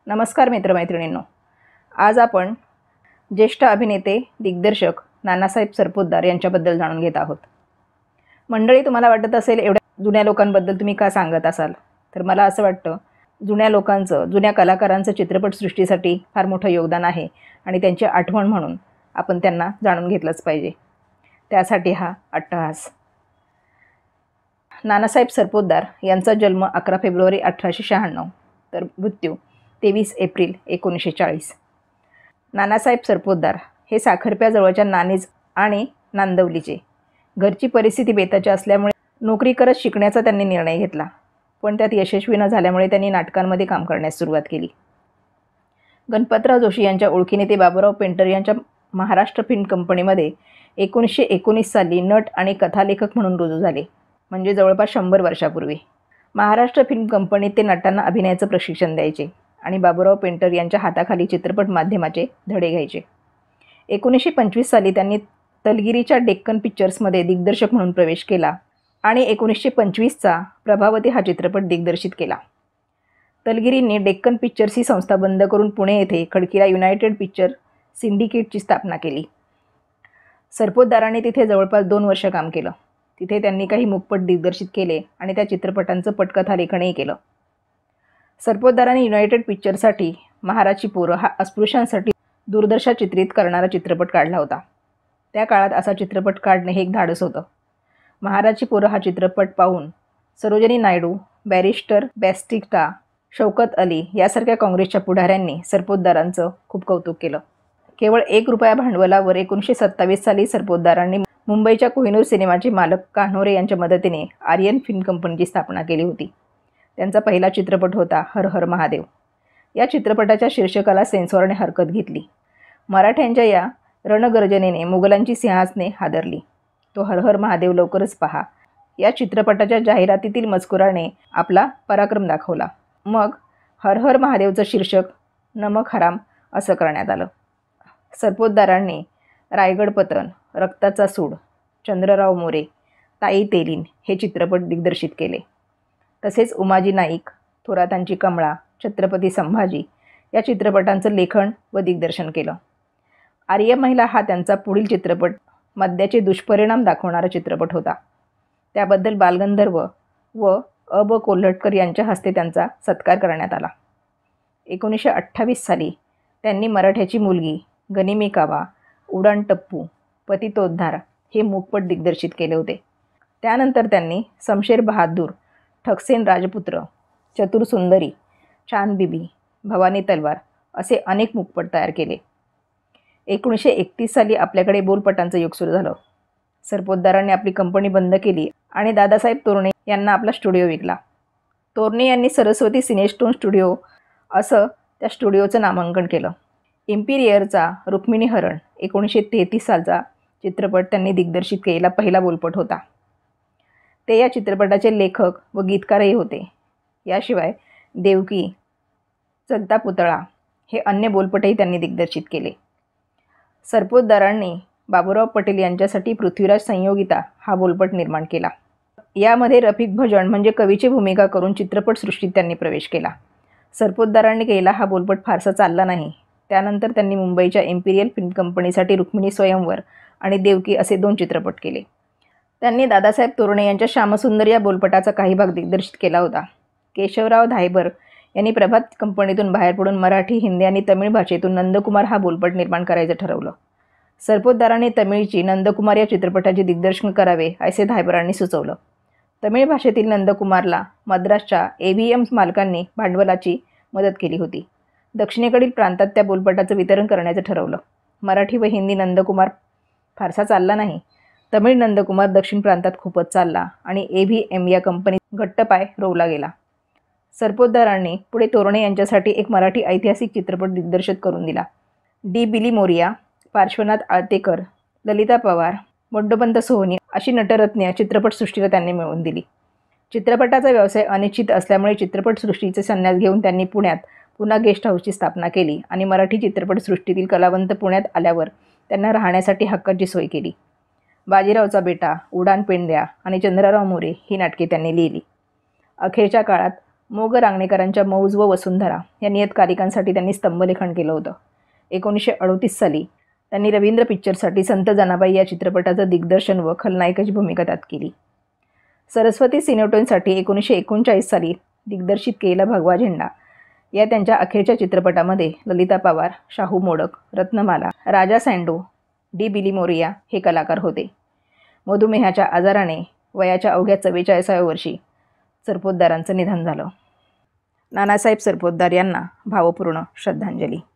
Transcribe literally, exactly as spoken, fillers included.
नमस्कार मित्रमैत्रिणींनो, आज आपण ज्येष्ठ अभिनेते दिग्दर्शक नानासाहेब सरपोतदार यांच्याबद्दल जाणून घेत आहोत। मंडळी, तुम्हाला वाटत असेल एवढ्या जुन्या लोकांबद्दल तुम्ही का सांगत असाल, तर मला असं वाटतं जुन्या लोकांचं, जुन्या कलाकारांचं चित्रपटसृष्टीसाठी फार मोठं योगदान आहे आणि त्यांची आठवण म्हणून आपण त्यांना जाणून घेतलंच पाहिजे। त्यासाठी हा अट्टहास। नानासाहेब सरपोतदार यांचा जन्म अकरा फेब्रुवारी अठराशे शहाण्णव तर मृत्यू तेवीस एप्रिल एकोणीसशे चाळीस। नानासाहेब सरपोतदार हे साखरप्याजवळच्या नाणीज आणि नांदवलीचे। घरची परिस्थिती बेताची असल्यामुळे नोकरी करत शिकण्याचा त्यांनी निर्णय घेतला, पण त्यात यशस्वी न झाल्यामुळे त्यांनी नाटकांमध्ये काम करण्यास सुरुवात केली। गणपतराव जोशी यांच्या ओळखीने ते बाबूराव पेंटर यांच्या महाराष्ट्र फिल्म कंपनीमध्ये एकोणीसशे एकोणीस साली नट आणि कथालेखक म्हणून रुजू झाले, म्हणजे जवळपास शंभर वर्षापूर्वी। महाराष्ट्र फिल्म कंपनीत ते नटांना अभिनयाचं प्रशिक्षण द्यायचे आणि बाबूराव पेंटर यांच्या हाताखाली चित्रपट माध्यमाचे धडे घ्यायचे। एकोणीसशे पंचवीस साली त्यांनी तलगिरीच्या डेक्कन पिक्चर्समध्ये दिग्दर्शक म्हणून प्रवेश केला आणि एकोणीसशे पंचवीसचा प्रभावती हा चित्रपट दिग्दर्शित केला। तलगिरींनी डेक्कन पिक्चर्स ही संस्था बंद करून पुणे येथे खडकीला युनायटेड पिक्चर सिंडिकेटची स्थापना केली। सरपोतदारांनी तिथे जवळपास दोन वर्ष काम केलं। तिथे त्यांनी काही मूकपट दिग्दर्शित केले आणि त्या चित्रपटांचं पटकथालेखनही केलं। सरपोतदारांनी युनायटेड पिक्चरसाठी महाराची पोरं हा अस्पृश्यांसाठी दूरदर्शन चित्रित करणारा चित्रपट काढला होता। त्या काळात असा चित्रपट काढणे हे एक धाडस होतं। महाराची पोरं हा चित्रपट पाहून सरोजिनी नायडू, बॅरिस्टर बॅस्टिस्टा, शौकत अली यासारख्या काँग्रेसच्या पुढाऱ्यांनी सरपोतदारांचं खूप कौतुक केलं। केवळ एक रुपया भांडवलावर एकोणीसशे सत्तावीस साली सरपोतदारांनी मुंबईच्या कोहिनूर सिनेमाचे मालक कान्होरे यांच्या मदतीने आर्यन फिल्म कंपनीची स्थापना केली होती। त्यांचा पहिला चित्रपट होता हर हर महादेव। या चित्रपटाच्या शीर्षकाला सेन्सॉरने हरकत घेतली। मराठ्यांच्या या रणगर्जनेने मुघलांची सिंहासने हादरली। तो हर हर महादेव लवकरच पहा या चित्रपटाच्या जाहिरातीतील मजकुराने आपला पराक्रम दाखवला। मग हर हर महादेवचं शीर्षक नमक हराम असं करण्यात आलं। सरपोतदारांनी रायगड पतन, रक्ताचा सूड, चंद्रराव मोरे, ताई तेलीन हे चित्रपट दिग्दर्शित केले। तसेच उमाजी नाईक, थोरातांची कमळा, छत्रपती संभाजी या चित्रपटांचं लेखन व दिग्दर्शन केलं। आर्य महिला हा त्यांचा पुढील चित्रपट मद्याचे दुष्परिणाम दाखवणारा चित्रपट होता। त्याबद्दल बालगंधर्व व अ ब कोल्हटकर यांच्या हस्ते त्यांचा सत्कार करण्यात आला। एकोणीसशे अठ्ठावीस साली त्यांनी मराठ्याची मुलगी, गनिमी कावा, उडान टप्पू, पतितोद्धार हे मूकपट दिग्दर्शित केले होते। त्यानंतर त्यांनी शमशेर बहादूर, ठकसेन राजपुत्र, चतुर सुंदरी, चांद बीबी, भवानी तलवार असे अनेक मूकपट तयार केले। एकोणीसशे एकतीस साली आपल्याकडे बोलपटांचं युग सुरू झालं। सरपोतदारांनी आपली कंपनी बंद केली आणि दादासाहेब तोरणे यांना आपला स्टुडिओ विकला। तोरणे यांनी सरस्वती सिनेस्टोन स्टुडिओ असं त्या स्टुडिओचं नामांकन केलं। इम्पिरियरचा रुक्मिणी हरण एकोणीसशे तेहतीस सालचा चित्रपट त्यांनी दिग्दर्शित केलेला पहिला बोलपट होता। ते या चित्रपटाचे लेखक व गीतकारही होते। याशिवाय देवकी, चलता पुतळा हे अन्य बोलपटही त्यांनी दिग्दर्शित केले। सरपोतदारांनी बाबूराव पटेल यांच्यासाठी पृथ्वीराज संयोगिता हा बोलपट निर्माण केला। यामध्ये रफिक भजन म्हणजे कवीची भूमिका करून चित्रपटसृष्टीत त्यांनी प्रवेश केला। सरपोतदारांनी केलेला हा बोलपट फारसा चालला नाही। त्यानंतर त्यांनी मुंबईच्या इम्पिरियल फिल्म कंपनीसाठी रुक्मिणी स्वयंवर आणि देवकी असे दोन चित्रपट केले। त्यांनी दादासाहेब तोरणे यांच्या श्यामसुंदर या बोलपटाचा काही भाग दिग्दर्शित केला होता। केशवराव धायबर यांनी प्रभात कंपनीतून बाहेर पडून मराठी, हिंदी आणि तमिळ भाषेतून नंदकुमार हा बोलपट निर्माण करायचं ठरवलं। सरपोतदारांनी तमिळची नंदकुमार या चित्रपटाचे दिग्दर्शन करावे असे धायबरांनी सुचवलं। तमिळ भाषेतील नंदकुमारला मद्रासच्या ए व्ही एम मालकांनी भांडवलाची मदत केली होती। दक्षिणेकडील प्रांतात त्या बोलपटाचं वितरण करण्याचं ठरवलं। मराठी व हिंदी नंदकुमार फारसा चालला नाही। तमिळ नंदकुमार दक्षिण प्रांतात खूपच चालला आणि ए व्ही एम या कंपनीत घट्ट पाय रोवला गेला। सरपोतदारांनी पुढे तोरणे यांच्यासाठी एक मराठी ऐतिहासिक चित्रपट दिग्दर्शित करून दिला। डी बिली मोरिया, पार्श्वनाथ आळतेकर, ललिता पवार, मोंडोपंत सोहनी अशी नटरत्ने चित्रपटसृष्टीला त्यांनी मिळवून दिली। चित्रपटाचा व्यवसाय अनिश्चित असल्यामुळे चित्रपटसृष्टीचे संन्यास घेऊन त्यांनी पुण्यात पुन्हा गेस्ट हाऊसची स्थापना केली आणि मराठी चित्रपटसृष्टीतील कलावंत पुण्यात आल्यावर त्यांना राहण्यासाठी हक्काची सोय केली। बाजीरावचा बेटा, उडान पेंड्या आणि चंद्रराव मोरे ही नाटके त्यांनी लिहिली। अखेरच्या काळात मोग रांगणेकरांच्या मौज व वसुंधरा या नियतकालिकांसाठी त्यांनी स्तंभलेखन केलं होतं. एकोणीसशे अडोतीस साली त्यांनी रवींद्र पिक्चरसाठी संत जनाबाई या चित्रपटाचं दिग्दर्शन व खलनायकाची भूमिका त्यात केली. सरस्वती सिनेटोनसाठी एकोणीसशे एकोणचाळीस साली दिग्दर्शित केलेला भगवा झेंडा या त्यांच्या अखेरच्या चित्रपटामध्ये Lalita Pawar, Shahu Modak, Ratnamala, Raja Sandow, D Billimoria हे कलाकार होते. मधुमेहाच्या आजाराने वयाच्या अवघ्या चव्वेचाळीसाव्या वर्षी सरपोतदारांचं निधन झालं. नानासाहेब सरपोतदार यांना भावपूर्ण श्रद्धांजली.